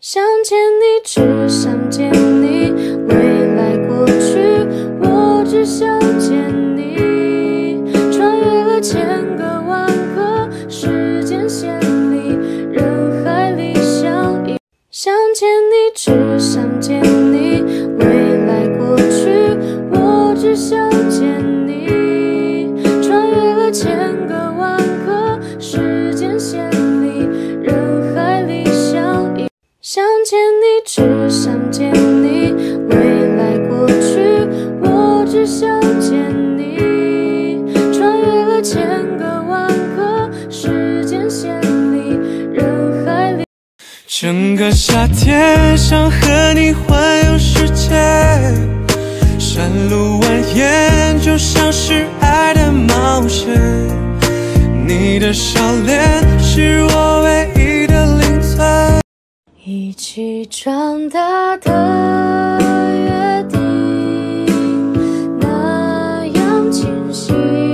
想见你，只想见你，未来过去，我只想见你。穿越了千个万个时间线里，人海里相依。想见你，只想见你，未来过去，我只想见你。穿越了千个万个时间线里，人海里相依。想见你，只想见你，未来过去，我只想见你。穿越了千个万个时间线里，人海里。 整个夏天想和你环游世界，山路蜿蜒就像是爱的冒险。你的笑脸是我唯一的零存。 一起长大的约定那样清晰，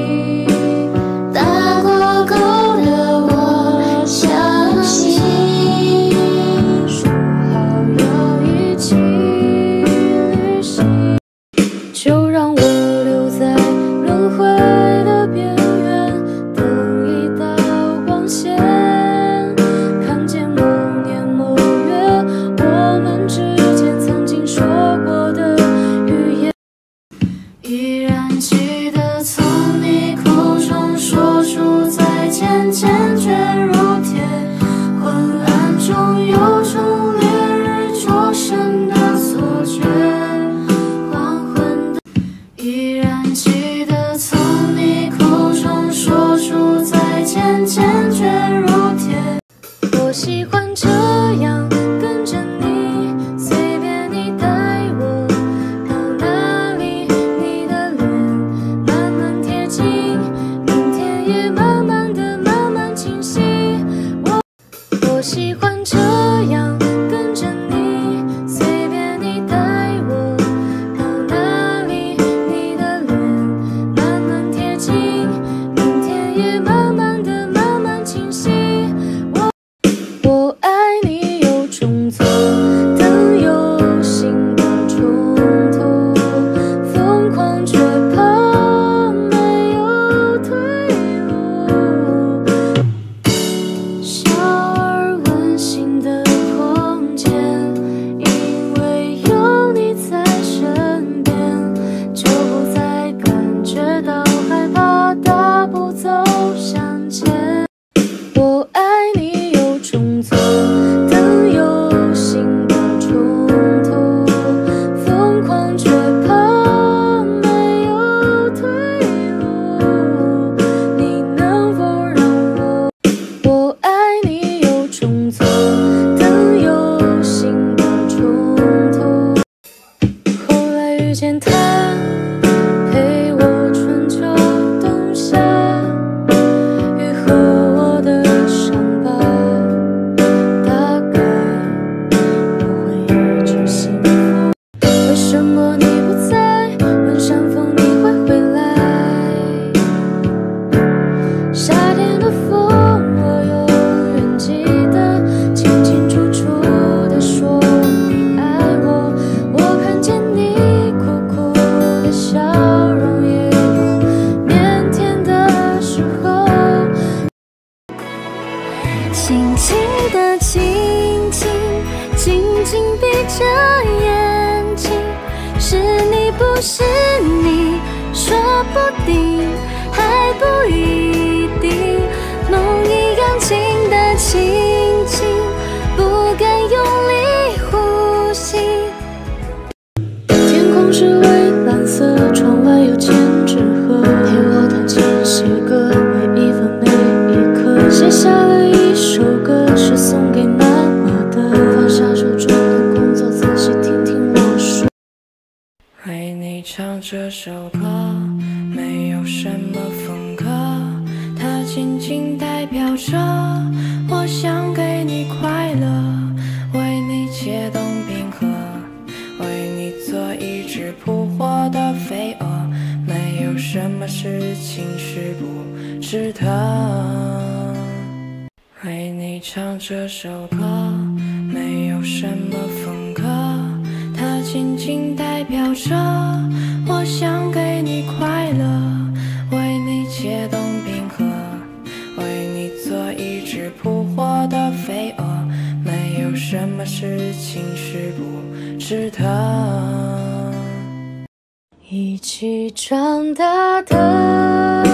大过狗的我相信， 说好要一起旅行，就让我留在轮回的边缘，等一道光线，看见某年某月我们之间曾经说过的语言。 依然记得从你口中说出再见，坚决如铁，昏暗中有种烈日灼身的错觉。黄昏的依然记得从你口中说出再见，坚决如铁。 我喜欢这样跟着你，随便你带我到哪里，你的脸慢慢贴近，明天也慢慢的慢慢清晰。我喜欢这样跟着你，随便你带我到哪里，你的脸慢慢贴近，明天也慢慢的慢慢清晰。我爱你有种错，等有新的冲突，疯狂却怕没有退路。小而温馨的空间，因为有你在身边，就不再感觉到害怕，大步走向前。我爱你有种错，等有新的冲突，疯狂却怕没有退路。你能否让我爱你有种错，等有新的冲突。后来遇见他，陪我春秋冬夏，愈合我的伤疤，大概我会一直幸福。为什么你不在？问山峰你会回来？夏天的风，我永远记得，清清楚楚地说你爱我。我看见你苦苦的笑容，也有腼腆的时候。 轻轻的亲亲，紧紧闭着眼睛，是你不是你，说不定还不一定。梦一样轻的亲亲，不敢用力呼吸。 天空是蔚蓝色，窗外有千纸鹤，陪我弹琴写歌，每一分每一刻，写下了一首歌，是送给妈妈的。放下手中的工作，仔细听听我说。 为你唱这首歌，没有什么风格，它仅仅代表着我想给你快乐，为你解冻冰河，为你做一只扑火的飞蛾，没有什么事情是不值得。为你唱这首歌，没有什什么风格，它仅仅代表着我想给你快乐，为你解冻冰河，为你做一只扑火的飞蛾，没有什么事情是不值得。 一起长大的